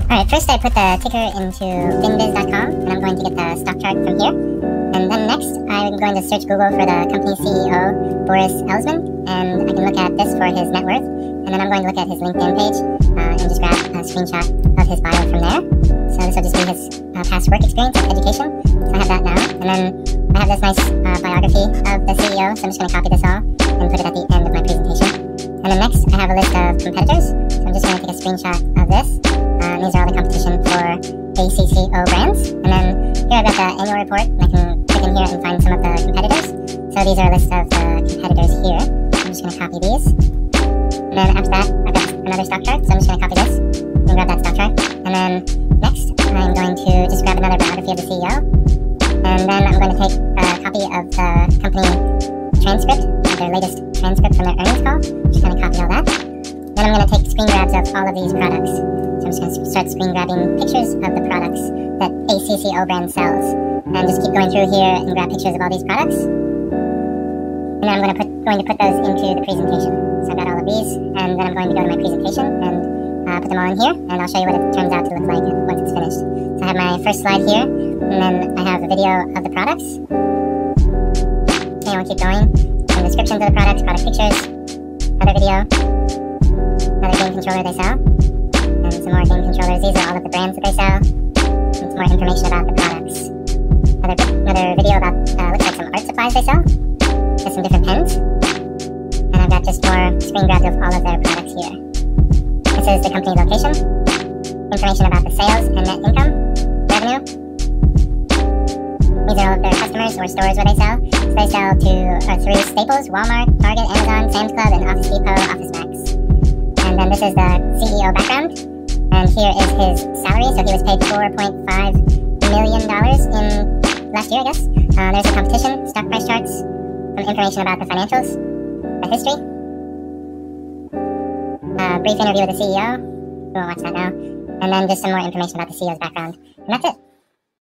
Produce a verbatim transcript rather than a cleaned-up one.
Alright, first I put the ticker into finbiz dot com, and I'm going to get the stock chart from here. And then next, I'm going to search Google for the company C E O, Boris Elsman, and I can look at this for his net worth. And then I'm going to look at his LinkedIn page uh, and just grab a screenshot of his bio from there. So this will just be his uh, past work experience and education. So I have that now. And then I have this nice uh, biography of the C E O, so I'm just going to copy this all and put it at the end of my presentation. And then next, I have a list of competitors. So I'm just going to take a screenshot of this. Uh, these are all the competition for A C C O brands. And then here I've got the annual report, and I can click in here and find some of the competitors. So these are a list of the competitors here. I'm just going to copy these. And then after that, I've got another stock chart, so I'm just going to copy this and grab that stock chart. And then next, I'm going to just grab another biography of the C E O. And then I'm going to take a copy of the company transcript, of their latest transcript from their earnings call. Just kind of copy all that. Then I'm going to take screen grabs of all of these products. So I'm just going to start screen grabbing pictures of the products that A C C O brand sells. And just keep going through here and grab pictures of all these products. And then I'm going to put going to put those into the presentation. So I've got all of these, and then I'm going to go to my presentation and uh, put them all in here, and I'll show you what it turns out to look like once it's finished. So I have my first slide here, and then I have a video of the products. Okay, I'll keep going. Some descriptions of the products, product pictures, another video, another game controller they sell, and some more game controllers. These are all of the brands that they sell, and some more information about the products. Another, another video about, uh, looks like some art supplies they sell. There's some different pens. And I've got just more screen grabs of all of their products here. This is the company location. Information about the sales and net income, revenue. These are all of their customers or stores where they sell. So they sell to uh, three staples: Walmart, Target, Amazon, Sam's Club, and Office Depot, Office Max. And then this is the C E O background. And here is his salary. So he was paid four point five million dollars in last year, I guess. Uh, there's the competition, stock price charts, some information about the financials, the history, a brief interview with the C E O. We won't watch that now. And then just some more information about the C E O's background. And that's it.